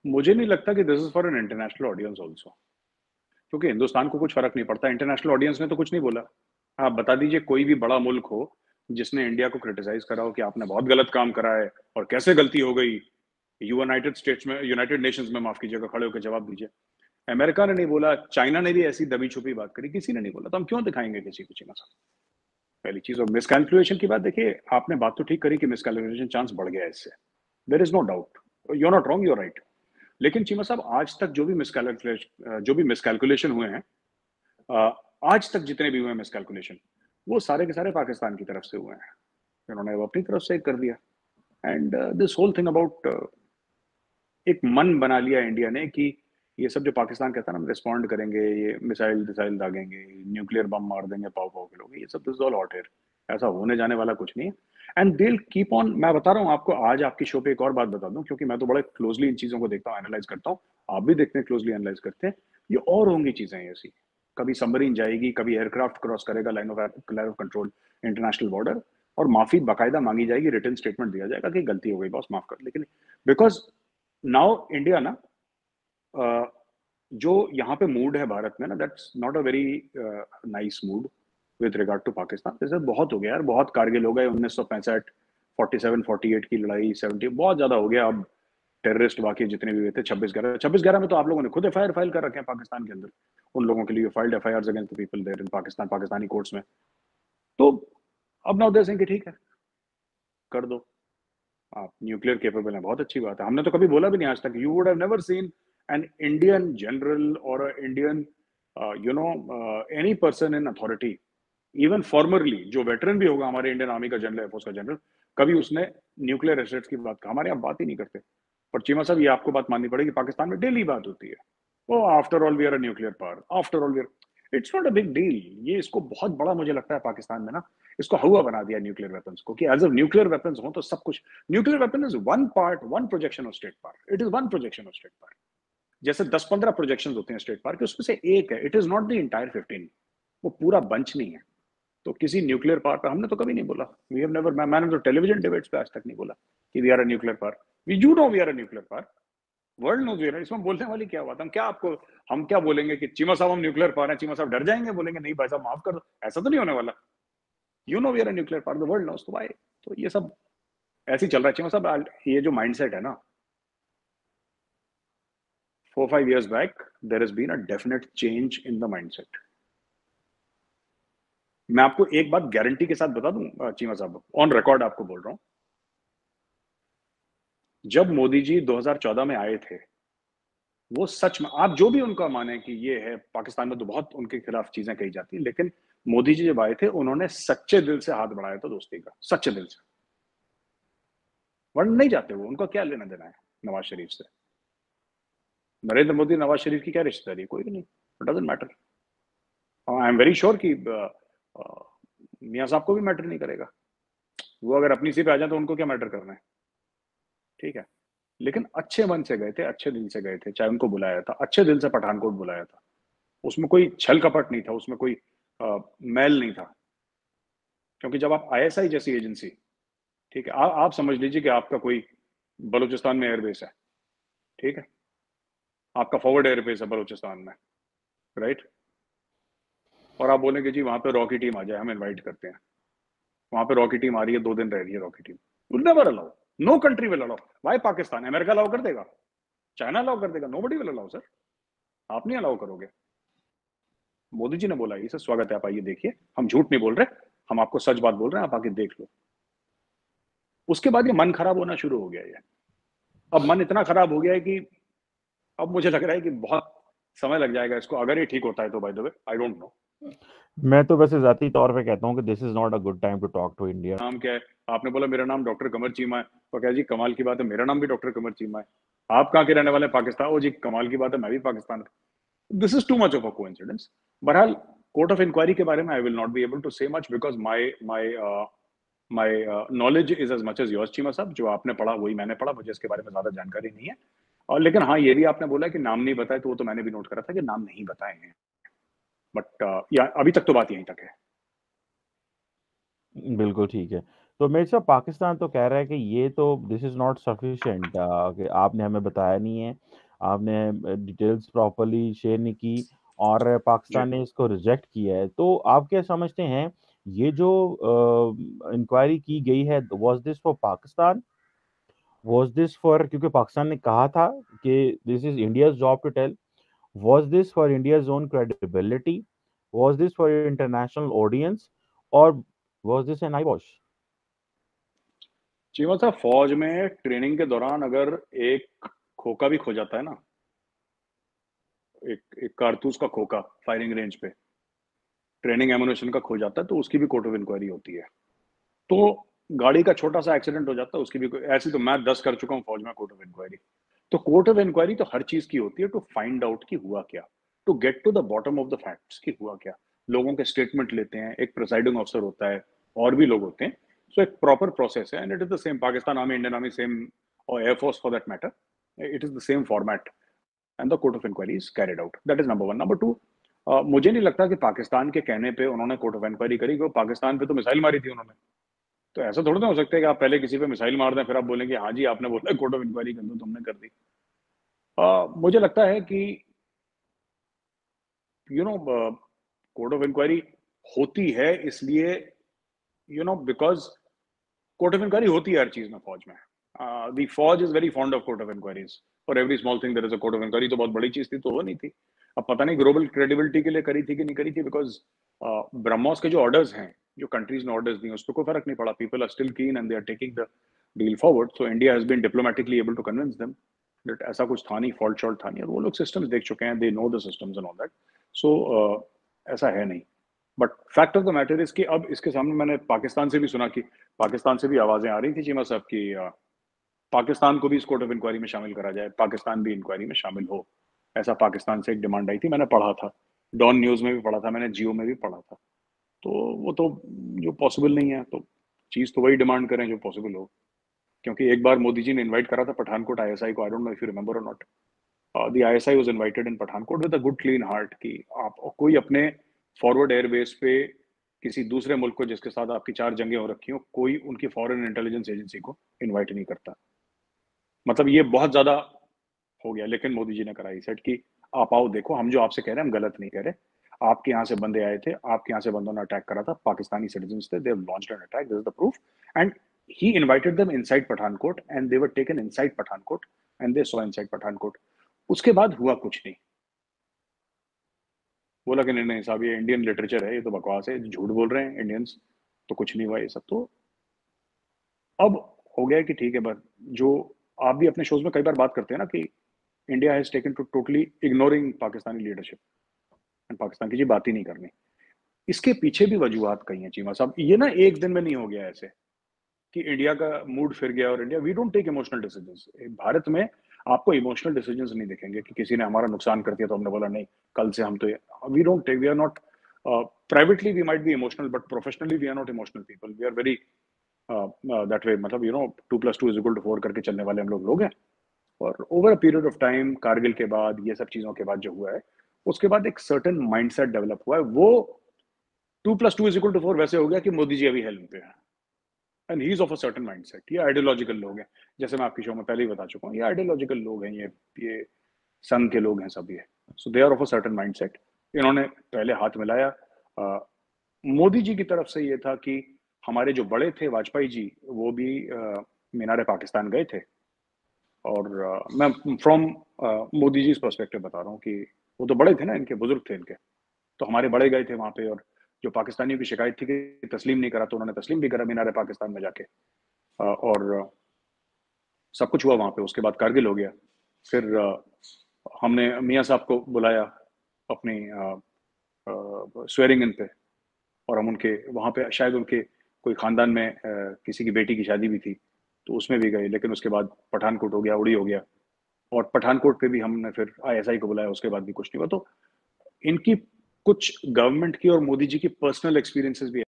मुझे नहीं लगता कि this is for an international audience also, क्योंकि हिंदुस्तान को कुछ फर्क नहीं पड़ता, इंटरनेशनल ऑडियंस ने तो कुछ नहीं बोला। आप बता दीजिए कोई भी बड़ा मुल्क हो जिसने इंडिया को क्रिटिसाइज करा हो कि आपने बहुत गलत काम करा है और कैसे गलती हो गई, यूनाइटेड स्टेट्स में, यूनाइटेड नेशंस में माफ कीजिएगा, खड़े होकर जवाब दीजिए। अमेरिका ने नहीं बोला, चाइना ने भी ऐसी दबी छुपी बात करी, किसी ने नहीं बोला, तो हम क्यों दिखाएंगे किसी को चीना साहब? पहली चीज। और मिसकैलकुलेशन की बात देखिए, आपने बात तो ठीक करी कि मिसकैलकुलेशन चांस बढ़ गया है इससे, there is no doubt, you are not wrong, you are right. लेकिन चीमा साहब आज तक जो भी मिसकैलकुलेशन हुए हैं, आज तक जितने भी हुए हैं मिसकैलकुलेशन, वो सारे के सारे पाकिस्तान की तरफ से हुए हैं। उन्होंने वो अपनी तरफ से कर दिया। And this whole thing about, एक मन बना लिया इंडिया ने कि ये सब जो पाकिस्तान कहता है ना, हम रिस्पॉन्ड करेंगे, ये मिसाइल मिसाइल दागेंगे, न्यूक्लियर बम मार देंगे, पाव पाव के लोग, ये सब दिस ऑल हॉट एयर। ऐसा होने जाने वाला कुछ नहीं है। And they keep on. मैं बता रहा हूँ आपको, आज आपकी शो पे एक और बात बता दूं, क्योंकि मैं तो बड़े क्लोजली इन चीजों को देखता हूँ, एनालाइज करता हूँ, आप भी देखते हैं, क्लोजली एनालाइज करते हैं। ये और होंगी चीजें ऐसी, कभी सबमरीन जाएगी, कभी एयरक्राफ्ट क्रॉस करेगा line of control, international border, और माफी बाकायदा मांगी जाएगी, रिटर्न स्टेटमेंट दिया जाएगा कि गलती हो गई बॉस, माफ कर। लेकिन बिकॉज नाउ इंडिया ना, जो यहाँ पे मूड है भारत में ना, that's not a very nice mood with regard to Pakistan. जैसे बहुत हो गया यार, बहुत कारगिल हो गए, 1965, 47-48 की लड़ाई, 70 बहुत ज्यादा हो गया। अब टेररिस्ट बाकी जितने भी हुए थे, 26/11 में तो आप लोगों ने खुद एफआईआर फाइल कर रखे हैं पाकिस्तान के अंदर, उन लोगों के लिए filed FIR against the people there in Pakistan, Pakistani courts में। तो अब नवोदय सिंह की ठीक है, कर दो, आप न्यूक्लियर केपेबल हैं, बहुत अच्छी बात है। हमने तो कभी बोला भी नहीं आज तक, you would have never seen an Indian general और Indian any person in authority, even formerly, जो वेटरन भी होगा हमारे इंडियन आर्मी का जनरल, एयरफोर्स का जनरल, कभी उसने न्यूक्लियर एसेट्स की बात, हमारे यहाँ बात ही नहीं करते। पर चीमा साहब, ये आपको बात माननी पड़ेगी, पाकिस्तान में डेली बात होती है, oh after all we are a nuclear power, after all we are, it's not a big deal. ये इसको बहुत बड़ा मुझे लगता है पाकिस्तान में ना, इसको हवा बना दिया न्यूक्लियर वेपन्स को, कि एज ऑफ न्यूक्लियर वेपन्स हो तो सब कुछ। Nuclear weapon is one part, one projection of state power, it is one projection of state power. जैसे 10-15 प्रोजेक्शन होते हैं स्टेट पावर के, उसमें से एक है, it is not the entire 15, वो पूरा बंच नहीं है। तो किसी न्यूक्लियर पावर पर हमने तो कभी नहीं बोला, वी हैव नेवर, मैंने तो टेलीविजन डिबेट्स पे आज तक नहीं बोला कि we are a nuclear power. We you know we are a nuclear power, world knows we are. इसमें बोलने वाली क्या बात, हम क्या बोलेंगे कि चीमा साहब हम न्यूक्लियर पावर हैं, चीमा साहब डर जाएंगे, बोलेंगे नहीं भाई साहब माफ कर दो, ऐसा तो नहीं होने वाला। You know we are a nuclear power, the world knows, तो भाई, तो ये सब ऐसे ही चल रहा है चीमा साहब। ये जो माइंडसेट है ना, 4-5 years back there has been a definite change in the mindset। मैं आपको एक बात गारंटी के साथ बता दूं चीमा साहब, ऑन रिकॉर्ड आपको बोल रहा हूं, जब मोदी जी 2014 में आए थे, वो सच में, आप जो भी उनका माने कि ये है, पाकिस्तान में तो बहुत उनके खिलाफ चीजें कही जाती, लेकिन मोदी जी जब आए थे, उन्होंने सच्चे दिल से हाथ बढ़ाया था दोस्ती का, सच्चे दिल से। वरना नहीं जाते वो, उनका क्या लेना देना है नवाज शरीफ से? नरेंद्र मोदी नवाज शरीफ की क्या रिश्तेदारी, कोई भी नहीं, it doesn't matter. I am very sure कि मियाँ साहब को भी मैटर नहीं करेगा, वो अगर अपनी सीट पे आ जाए तो उनको क्या मैटर करना है, ठीक है। लेकिन अच्छे मन से गए थे, अच्छे दिल से गए थे, चाहे उनको बुलाया था, अच्छे दिल से पठानकोट बुलाया था, उसमें कोई छल कपट नहीं था, उसमें कोई मैल नहीं था। क्योंकि जब आप आईएसआई जैसी एजेंसी, ठीक है, आप समझ लीजिए कि आपका कोई बलूचिस्तान में एयरबेस है, ठीक है, आपका फॉरवर्ड एयरबेस है बलूचिस्तान में, राइट, और आप बोलेंगे जी वहां पे रॉकी टीम आ जाए, हम इनवाइट करते हैं, वहां पे रॉकी टीम आ रही है, 2 दिन रह रही है रॉकी team, will never allow, no country will allow. Why Pakistan? America allow कर देगा, चाइना अलाउ कर देगा, नोबडी विल अलाउ सर, आप नहीं अलाउ करोगे। मोदी जी ने बोला ये सर स्वागत है, आप आइए देखिए, हम झूठ नहीं बोल रहे, हम आपको सच बात बोल रहे हैं, आप आके देख लो। उसके बाद ये मन खराब होना शुरू हो गया है। अब मन इतना खराब हो गया है कि अब मुझे लग रहा है कि बहुत समय लग जाएगा इसको, अगर ये ठीक होता है तो, by the way I don't know. मैं तो वैसे जाती तौर पे कहता हूँ कि this is not a good time to talk to India. नाम क्या है? आपने बोला मेरा नाम डॉक्टर कमर चीमा है, तो क्या जी कमाल की बात है, मेरा नाम भी डॉक्टर कमर चीमा है। आप कहाँ के रहने वाले हैं? पाकिस्तान। ओ जी कमाल की बात है, मैं भी Pakistan. This is too much of a coincidence. बहरहाल, कोर्ट ऑफ इंक्वायरी के बारे में I will not be able to say much, because my my my knowledge is as much as yours Cheema साहब, जो आपने पढ़ा वही मैंने पढ़ा, मुझे इसके बारे में ज्यादा जानकारी नहीं है। और लेकिन हाँ, ये भी आपने बोला कि नाम नहीं बताए, तो वो तो मैंने भी नोट करा था कि नाम नहीं बताए हैं, बट या अभी तक तो बात यहीं तक है। बिल्कुल ठीक है। तो मेरे साथ पाकिस्तान तो कह रहा है कि ये तो दिस इज नॉट सफिशिएंट कि आपने हमें बताया नहीं है। आपने डिटेल्स प्रॉपरली शेयर नहीं की और जी। पाकिस्तान ने इसको रिजेक्ट किया है। तो आप क्या समझते हैं, ये जो इंक्वायरी की गई है, was this for Pakistan, was this for, क्योंकि पाकिस्तान ने कहा था कि this is India's job to tell, was this for India's own credibility, was this for international audience, और was this an eye wash? Cheema साहब, फौज में ट्रेनिंग के दौरान अगर एक खोखा भी खो जाता है ना, एक कारतूस का खोखा फायरिंग रेंज पे ट्रेनिंग एमुनेशन का खो जाता है, तो उसकी भी कोर्ट ऑफ इंक्वायरी होती है। तो गाड़ी का छोटा सा एक्सीडेंट हो जाता है, उसकी भी ऐसी तो मैं 10 कर चुका हूँ फौज में कोर्ट ऑफ इंक्वायरी। तो कोर्ट ऑफ इंक्वायरी तो हर चीज की होती है टू फाइंड आउट कि हुआ क्या, to get to the bottom of the facts कि हुआ क्या। लोगों के स्टेटमेंट लेते हैं, एक प्रिसाइडिंग ऑफिसर होता है, और भी लोग होते हैं। सो एक प्रॉपर प्रोसेस है, and it is the same Pakistan army, Indian army, same, और air force for that matter, it is the same format and the court of inquiry is carried out. That is number one. Number two, मुझे नहीं लगता कि पाकिस्तान के कहने पे उन्होंने court of inquiry करी, क्योंकि पाकिस्तान पे तो मिसाइल मारी थी उन्होंने। तो ऐसा थोड़ा ना हो सकता है कि आप पहले किसी पे मिसाइल मार दें, फिर आप बोलेंगे हाँ जी आपने बोला कोर्ट ऑफ इंक्वायरी कर दो, तुमने कर दी। मुझे लगता है कि you know court of inquiry होती है इसलिए, बिकॉज कोर्ट ऑफ इंक्वायरी होती है हर चीज में फौज में। द फौज is very fond of court of inquiries, for every small thing there is a court of inquiry. तो बहुत बड़ी चीज थी तो वो नहीं थी। अब पता नहीं ग्लोबल क्रेडिबिलिटी के लिए करी थी कि नहीं करी थी, बिकॉज ब्रह्मोस के जो ऑर्डर्स हैं, जो कंट्रीज ने ऑर्डर्स दिए, उस पर कोई फर्क नहीं पड़ा। People are still keen and they are taking the deal forward. So India has been diplomatically able to convince them that ऐसा कुछ था नहीं, फॉल्ट शॉल्ट था नहीं, और वो लोग सिस्टम्स देख चुके हैं, they know the systems and all that. So ऐसा है नहीं। But fact of the matter is कि अब इसके सामने मैंने पाकिस्तान से भी सुना कि पाकिस्तान से भी आवाजें आ रही थी चीमा साहब की पाकिस्तान को भी इस कोर्ट ऑफ इंक्वायरी में शामिल करा जाए, पाकिस्तान भी इंक्वायरी में शामिल हो। ऐसा पाकिस्तान से एक डिमांड आई थी, मैंने पढ़ा था, डॉन न्यूज में भी पढ़ा था, मैंने जियो में भी पढ़ा था। तो वो तो जो पॉसिबल नहीं है, तो चीज तो वही डिमांड करें जो पॉसिबल हो। क्योंकि एक बार मोदी जी ने इनवाइट करा था पठानकोट आईएसआई को, I don't know if you remember और not. The ISI was invited in Pathankot with a good clean heart कि आप कोई अपने फॉरवर्ड एयरबेस पे किसी दूसरे मुल्क को जिसके साथ आपकी 4 जंगें हो रखी हो, कोई उनकी फॉरेन इंटेलिजेंस एजेंसी को इनवाइट नहीं करता। मतलब ये बहुत ज्यादा हो गया। लेकिन मोदी जी ने कराई सेट कि आप आओ देखो, हम जो आपसे कह रहे हैं हम गलत नहीं कह रहे। आपके यहाँ से बंदे आए थे, आपके यहाँ से बंदों ने अटैक करा था, पाकिस्तानी सिटीजंस थे, they have launched an attack, this is the proof. And he invited them inside Pathankot and they were taken inside Pathankot and they saw inside Pathankot. उसके बाद हुआ कुछ नहीं। बोला कि नहीं नहीं साहब, ये इंडियन लिटरेचर है, ये तो बकवास है, झूठ बोल रहे हैं इंडियंस, तो कुछ नहीं हुआ ये सब। तो अब हो गया कि ठीक है, बस जो आप भी अपने शोज में कई बार बात करते हैं ना कि India has taken to totally ignoring Pakistani leadership and Pakistan की जी बात ही नहीं करनी। इसके पीछे भी वजूहत कई हैं चीमा साहब। ये ना एक दिन में नहीं हो गया ऐसे कि इंडिया का मूड फिर गया और India, we don't take emotional decisions Bharat में। आपको इमोशनल डिसीजंस नहीं दिखेंगे कि किसी ने हमारा नुकसान कर दिया तो हमने बोला नहीं कल से हम तो, we don't take, we are not privately we might be emotional but professionally we are not emotional people, we are very that way. मतलब 2+2=4 करके चलने वाले हम लोग हैं। और over a period of time, Kargil के बाद, ये सब चीजों के बाद जो हुआ है, उसके बाद एक सर्टन माइंडसेट डेवलप हुआ है। वो 2+2=4 वैसे हो गया कि मोदी जी अभी हेल्म पे है and he is of a certain mindset. ये आइडियोलॉजिकल लोग हैं, जैसे मैं आपकी शो में पहले ही बता चुका हूँ, ये आइडियोलॉजिकल लोग हैं, ये संघ के लोग हैं सब ये। So they are of a certain mindset. इन्होंने पहले हाथ मिलाया। मोदी जी की तरफ से ये था कि हमारे जो बड़े थे वाजपेयी जी, वो भी मीनार पाकिस्तान गए थे। और मैं फ्रॉम मोदी जी पर्सपेक्टिव बता रहा हूँ कि वो तो बड़े थे ना, इनके बुजुर्ग थे इनके, तो हमारे बड़े गए थे वहां पे। और जो पाकिस्तानियों की शिकायत थी कि तस्लीम नहीं करा, तो उन्होंने तस्लीम भी करा मीनार पाकिस्तान में जाके। और सब कुछ हुआ वहां पे। उसके बाद कारगिल हो गया। फिर हमने मियाँ साहब को बुलाया अपनी स्वेरिंग इन पे, और हम उनके वहां पे, शायद उनके कोई खानदान में किसी की बेटी की शादी भी थी, तो उसमें भी गए। लेकिन उसके बाद पठानकोट हो गया, उड़ी हो गया, और पठानकोट पे भी हमने फिर आईएसआई को बुलाया, उसके बाद भी कुछ नहीं हुआ। तो इनकी कुछ गवर्नमेंट की और मोदी जी की पर्सनल एक्सपीरियंसेस भी